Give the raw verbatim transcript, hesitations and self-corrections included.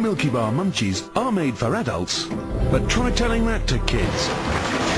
Milky Bar munchies are made for adults, but try telling that to kids.